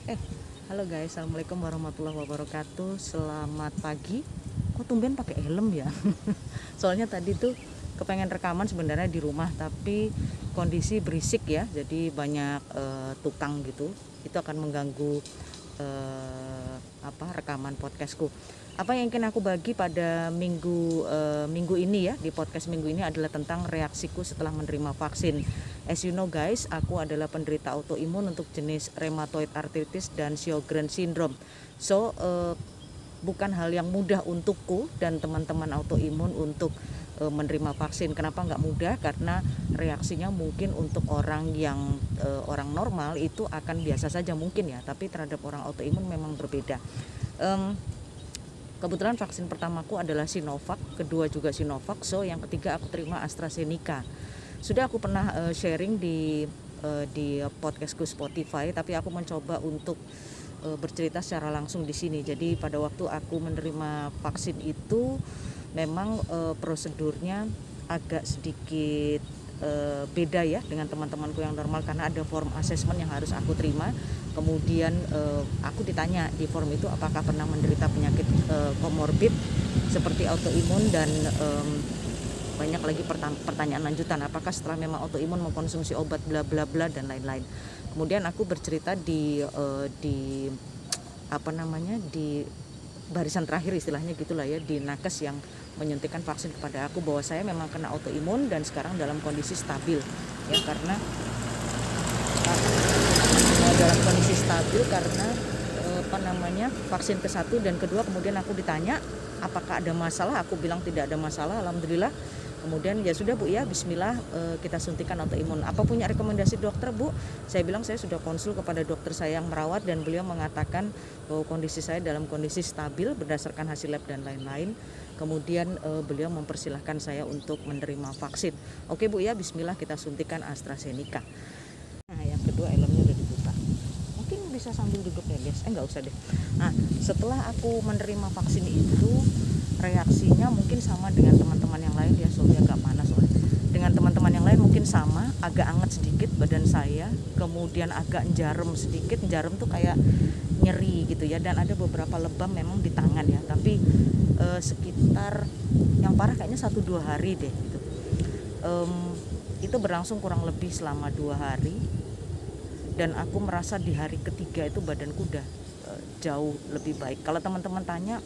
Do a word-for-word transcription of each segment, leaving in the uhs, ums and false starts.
Eh, halo guys, assalamualaikum warahmatullahi wabarakatuh. Selamat pagi. Kok tumben pakai helm ya? Soalnya tadi tuh kepengen rekaman sebenarnya di rumah, tapi kondisi berisik ya, jadi banyak uh, tukang gitu. Itu akan mengganggu uh, apa rekaman podcastku. Apa yang ingin aku bagi pada minggu uh, minggu ini ya, di podcast minggu ini adalah tentang reaksiku setelah menerima vaksin. As you know guys, aku adalah penderita autoimun untuk jenis rheumatoid arthritis dan Sjogren syndrome. So uh, bukan hal yang mudah untukku dan teman-teman autoimun untuk uh, menerima vaksin. Kenapa nggak mudah? Karena reaksinya mungkin untuk orang yang uh, orang normal itu akan biasa saja mungkin ya, tapi terhadap orang autoimun memang berbeda. Um, Kebetulan vaksin pertamaku adalah Sinovac, kedua juga Sinovac, so yang ketiga aku terima AstraZeneca. Sudah aku pernah uh, sharing di uh, di podcastku Spotify, tapi aku mencoba untuk uh, bercerita secara langsung di sini. Jadi pada waktu aku menerima vaksin itu memang uh, prosedurnya agak sedikit uh, beda ya dengan teman-temanku yang normal, karena ada form assessment yang harus aku terima. Kemudian uh, aku ditanya di form itu apakah pernah menderita penyakit uh, komorbid seperti autoimun, dan um, banyak lagi pertanyaan lanjutan, apakah setelah memang autoimun mengkonsumsi obat bla bla bla dan lain-lain. Kemudian aku bercerita di uh, di apa namanya di barisan terakhir istilahnya gitulah ya, di nakes yang menyuntikkan vaksin kepada aku, bahwa saya memang kena autoimun dan sekarang dalam kondisi stabil ya, karena dalam kondisi stabil karena apa namanya vaksin ke satu dan kedua. Kemudian aku ditanya apakah ada masalah, aku bilang tidak ada masalah, alhamdulillah. Kemudian ya sudah Bu ya, bismillah, e, kita suntikan autoimun. Apa punya rekomendasi dokter Bu? Saya bilang saya sudah konsul kepada dokter saya yang merawat, dan beliau mengatakan bahwa kondisi saya dalam kondisi stabil berdasarkan hasil lab dan lain-lain. Kemudian e, beliau mempersilahkan saya untuk menerima vaksin. Oke Bu ya, bismillah, kita suntikan AstraZeneca. Nah yang kedua helmnya udah dibuka, mungkin bisa sambil duduk ya guys, eh nggak usah deh. Nah setelah aku menerima vaksin itu, reaksinya mungkin sama dengan teman-teman yang lain ya, soalnya agak panas soalnya. Dengan teman-teman yang lain mungkin sama, agak anget sedikit badan saya, kemudian agak jarum sedikit, jarum tuh kayak nyeri gitu ya, dan ada beberapa lebam memang di tangan ya, tapi eh, sekitar yang parah kayaknya satu dua hari deh gitu. Um, itu berlangsung kurang lebih selama dua hari, dan aku merasa di hari ketiga itu badanku udah uh, jauh lebih baik. Kalau teman-teman tanya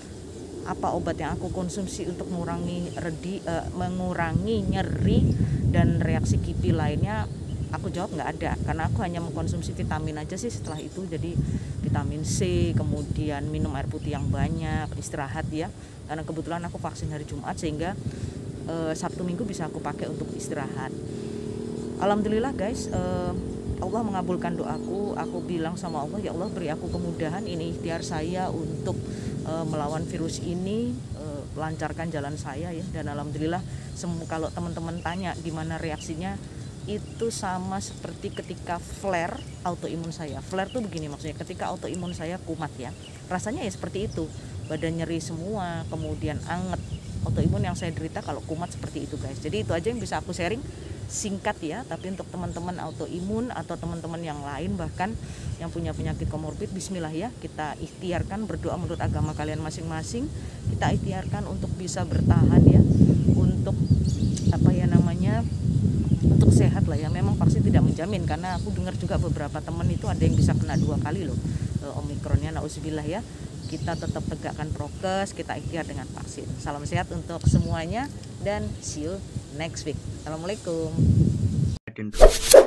apa obat yang aku konsumsi untuk mengurangi redi, uh, mengurangi nyeri dan reaksi kipi lainnya, aku jawab nggak ada, karena aku hanya mengkonsumsi vitamin aja sih setelah itu. Jadi vitamin C, kemudian minum air putih yang banyak, istirahat ya, karena kebetulan aku vaksin hari Jumat sehingga uh, Sabtu Minggu bisa aku pakai untuk istirahat. Alhamdulillah guys, uh, Allah mengabulkan doaku. Aku bilang sama Allah, ya Allah beri aku kemudahan, ini ikhtiar saya untuk uh, melawan virus ini, uh, lancarkan jalan saya ya. Dan alhamdulillah, semua kalau teman-teman tanya gimana reaksinya, itu sama seperti ketika flare autoimun saya. Flare tuh begini maksudnya, ketika autoimun saya kumat ya, rasanya ya seperti itu, badan nyeri semua, kemudian anget. Autoimun yang saya derita kalau kumat seperti itu guys. Jadi itu aja yang bisa aku sharing, singkat ya, tapi untuk teman-teman autoimun atau teman-teman yang lain bahkan yang punya penyakit komorbid, bismillah ya, kita ikhtiarkan, berdoa menurut agama kalian masing-masing, kita ikhtiarkan untuk bisa bertahan ya, untuk apa ya namanya untuk sehat lah ya. Memang vaksin tidak menjamin, karena aku dengar juga beberapa teman itu ada yang bisa kena dua kali loh omikronnya, nauzubillah ya. Kita tetap tegakkan prokes, kita ikhtiar dengan vaksin. Salam sehat untuk semuanya dan see you next week. Assalamualaikum.